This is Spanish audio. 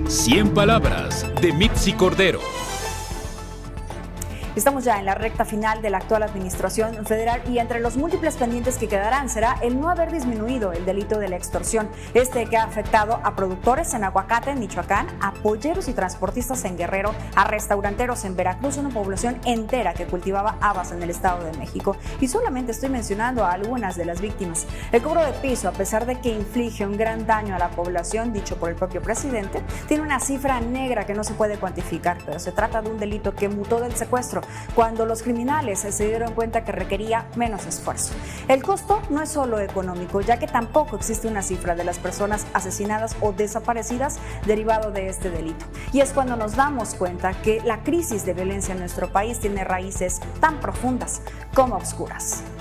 100 palabras de Mitzi Cordero. Estamos ya en la recta final de la actual administración federal y entre los múltiples pendientes que quedarán será el no haber disminuido el delito de la extorsión, que ha afectado a productores en Aguacate, en Michoacán, a polleros y transportistas en Guerrero, a restauranteros en Veracruz, una población entera que cultivaba habas en el Estado de México. Y solamente estoy mencionando a algunas de las víctimas. El cobro de piso, a pesar de que inflige un gran daño a la población, dicho por el propio presidente, tiene una cifra negra que no se puede cuantificar, pero se trata de un delito que mutó del secuestro, cuando los criminales se dieron cuenta que requería menos esfuerzo. El costo no es solo económico, ya que tampoco existe una cifra de las personas asesinadas o desaparecidas derivado de este delito. Y es cuando nos damos cuenta que la crisis de violencia en nuestro país tiene raíces tan profundas como oscuras.